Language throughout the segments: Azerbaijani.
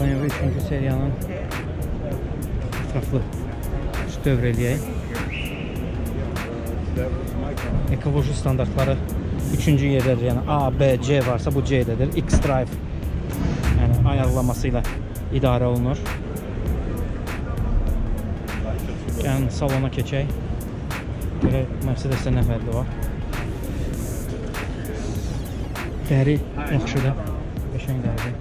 BMW 3-cü seriyanın ətraflı dövr eləyək. Ekoloji standartları 3-cü yerdədir, yəni A, B, C varsa bu C-dədir. X-Drive yəni ayarlaması ilə idarə olunur. Yəni salona keçək. Görə Mercedes-də nə fərqi var? Dəri yaxşıdır. Qəşəng dəridir.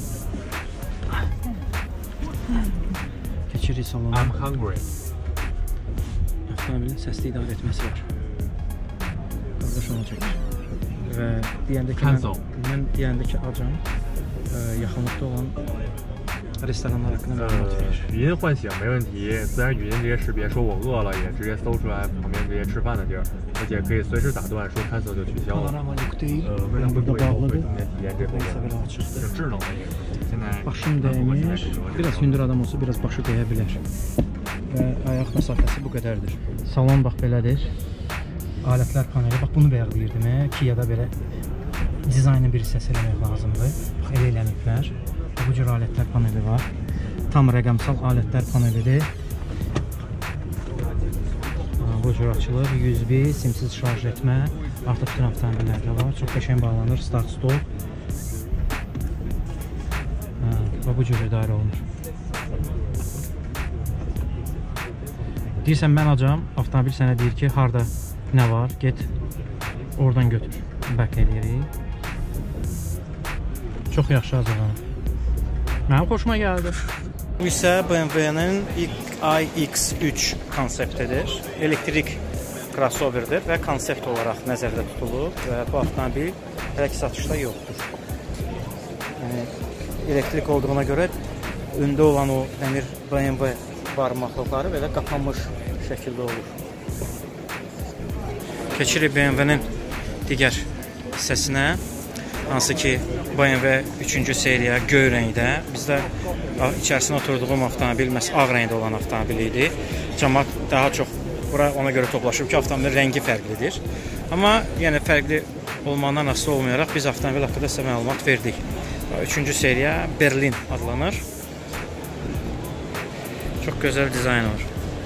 Keçirik salona. I'm hungry. Avtomobilin səsli idarə etməsi var. Qardaş onu çəkir. Və deyəndə ki, mən deyəndə ki, acam yaxınlıqda olan restoranlar haqqında məlumat verir. 语音唤醒没问题，自然语音直接识别说我饿了，也直接搜出来旁边这些吃饭的地儿，而且可以随时打断说cancel就取消了。未来会不会有会重点体验这方面挺智能的一个。现在 Başım dəymir. Biraz hündür adam olsa biraz başı dəyə bilər. Və ayaq məsafəsi bu qədərdir. Salon bax belədir. Alətlər paneli, bax bunu bəyəqləyirdim. Kia-da belə dizaynın bir hissəsi eləmək lazımdır. Bax elə eləməklər. Bu cür alətlər paneli var. Tam rəqəmsal alətlər panelidir. Bu cür açılır. USB, simsiz şarj etmə. Artıq bütün avtomobillərdə var. Çox qəşəng bağlanır. Start stop. Və bu cür idarə olunur. Deyirsən mən acam, avtomobil sənə deyir ki, harada nə var, get oradan götür. Back eləyirik. Çox yaxşı hazırlanır. Mənim xoşuma gəldi. Bu isə BMW-nin iX3 konseptidir. Elektrik crossoverdir və konsept olaraq nəzərdə tutulub və bu avtomobil hələ ki satışda yoxdur. Yəni, elektrik olduğuna görə öndə olan o dəmir BMW barmaqlıqları belə qapanmış şəkildə olur. Keçirik BMW-nin digər hissəsinə, hansı ki BMW 3-cü seriya göy rəngdə. Bizdə içərisində oturduğum avtomobil məhz ağ rəngdə olan avtomobil idi. Cəmaət daha çox bura ona görə toplaşıb ki, avtomobilin rəngi fərqlidir. Amma yəni fərqli olmağından asılı olmayaraq biz avtomobil haqqında sizə məlumat verdik. 3-cü seriya Berlin adlanır. Çox gözəl dizayn var.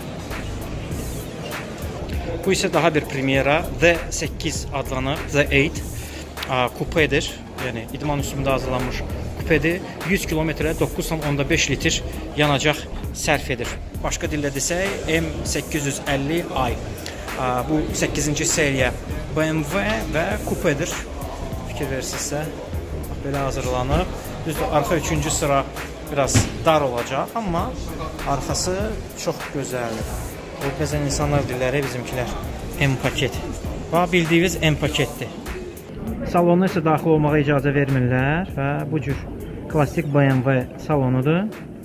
Bu isə daha bir premyera Z8 adlanır. Z8 kupedir. Yəni idman üslubunda hazırlanmış kupedir. 100 kilometrə 9,5 litr yanacaq sərf edir. Başqa dillə desək M850i. Bu 8-ci seriya BMW və kupedir. Fikir verirsinizsə belə hazırlanıb. Düzdür, arxa 3-cü sıra biraz dar olacaq, amma arxası çox gözəldir. O bəzən insanlar dilləri bizimkilər M-paket. Və bildiyiniz M-paketdir. Salona isə daxil olmağa icazə vermirlər və bu cür klassik BMW salonudur.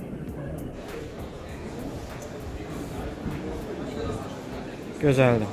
Gözəldir.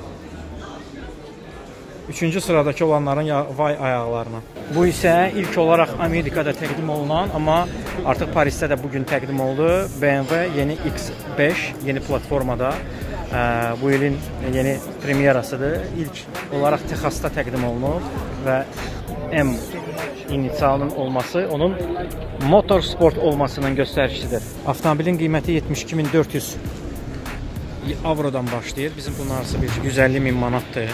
3-cü sıradakı olanların vay ayaqlarına. Bu isə ilk olaraq Amerikada təqdim olunan, amma artıq Parisdə də bugün təqdim oldu. BMW yeni X5, yeni platformada. Bu ilin yeni premyerasıdır. İlk olaraq Texasda təqdim olunub və M inisialının olması onun motorsport olmasının göstəricisidir. Avtomobilin qiyməti 72.400 avrodan başlayır. Bizim bunun arası 150.000 manatdır.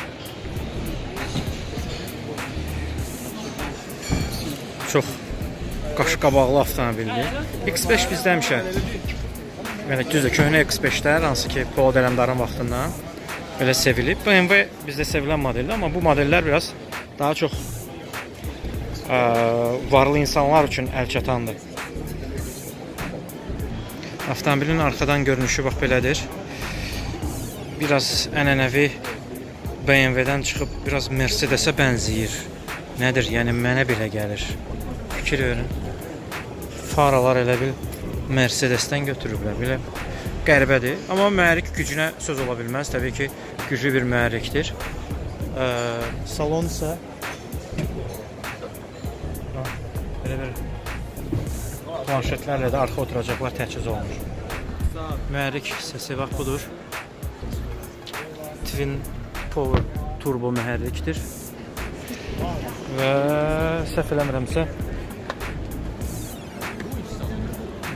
Çox qaşqabaqlı avtomobildir. X5 bizdə həmişə düzdür, köhnə X5-lər, hansı ki Polat Ələmdarın vaxtından belə sevilib. BMW bizdə sevilən modeldir, amma bu modellər biraz daha çox varlı insanlar üçün əlçatandır. Avtomobilin arxadan görünüşü bax belədir. Biraz ənənəvi BMW-dən çıxıb biraz Mercedes-ə bənzəyir. Nədir? Yəni mənə belə gəlir. Fikir verin. Faralar elə bil Mercedes-dən götürüblər. Belə qəribədir. Amma mühərrik gücünə söz ola bilməz. Təbii ki, güclü bir mühərrikdir. Salon isə belə bir planşetlərlə də arxa oturacaqlar təchiz olunur. Mühərrik hissəsi bax budur. Twin Power turbo mühərrikdir. Və səhv eləmirəmsə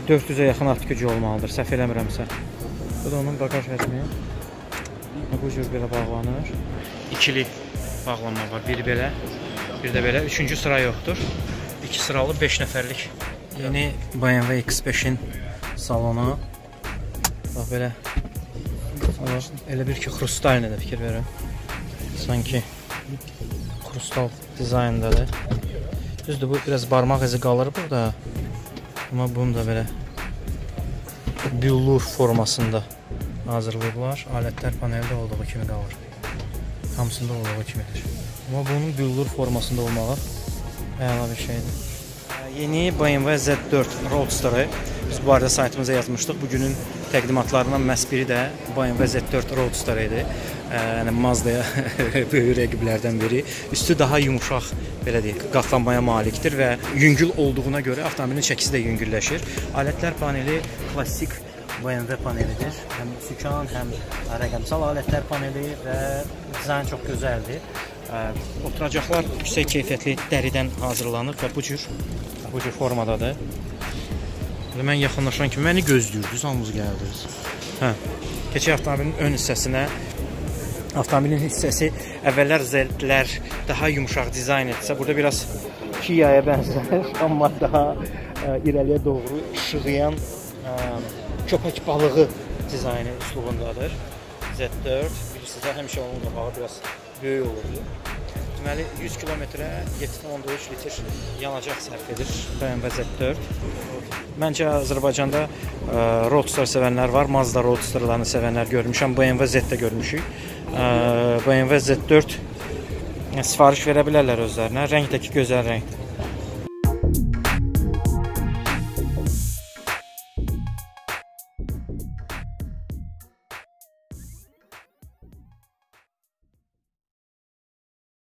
400-ə yaxın at gücü olmalıdır, səhv eləmirəmsə. Bu da onun bagaj həcmi. Bu cür belə bağlanır. İkili bağlanma var. Bir belə, bir də belə. Üçüncü sıra yoxdur. 2 sıralı 5 nəfərlik. Yeni BMW X5-in salonu. Bax belə. Elə bir ki, xrustalina da fikir verin. Sanki xrustal dizayndadır. Düzdür, bu biraz barmaq izi qalır burada. Amma bunu da belə büllur formasında hazırlayıblar. Alətlər paneldə olduğu kimi qalır. Hamısında olduğu kimidir. Amma bunun büllur formasında olmağı əla bir şeydir. Yeni BMW Z4 Roadster-ı biz bu arada saytımıza yazmışdıq. Bugünün təqdimatlarından məhz biri də BMW Z4 Roadster idi. Yəni Mazda'ya böyük rəqiblərdən biri. Üstü daha yumuşaq, belə deyək, qatlanmaya malikdir və yüngül olduğuna görə avtomobilin çəkisi də yüngülləşir. Alətlər paneli klassik BMW panelidir. Həm sükan, həm rəqəmsal alətlər paneli və dizayn çox gözəldir. Oturacaqlar yüksək keyfiyyətli dəridən hazırlanıb və bu cür formadadır. Mən yaxınlaşan kimi məni gözləyirdiniz, hamınız gəldiniz. Keçək avtomobilin ön hissəsinə. Avtomobilin hissəsi əvvəllər Z-lər daha yumuşaq dizayn etsə, burada biraz Kia'ya bənzər, amma daha irəliyə doğru işığıyan köpək balığı dizaynı üslubundadır. Z4, bilirsiniz, həmişə onun qabağı biraz böyük olurdu. Deməli, 100 kilometrə 7,3 litr yanacaq sərf edir BMW Z4. Məncə Azərbaycanda Roadster sevənlər var, Mazda Roadsterlarını sevənlər görmüşəm, BMW Z də görmüşük. BMW Z4 sifariş verə bilərlər özlərinə, rəngdəki gözəl rəngdir.